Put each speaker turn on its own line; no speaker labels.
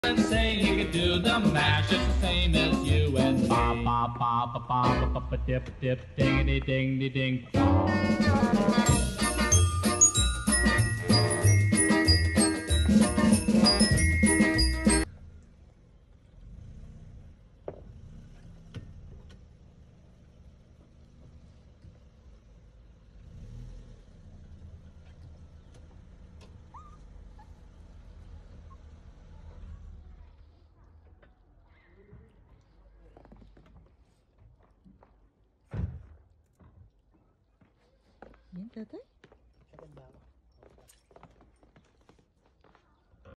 And say he could do the mash just the same as you. And ba ba ba ba ba ba ba dip dip dingity ding ding ding.
Yan, tatay.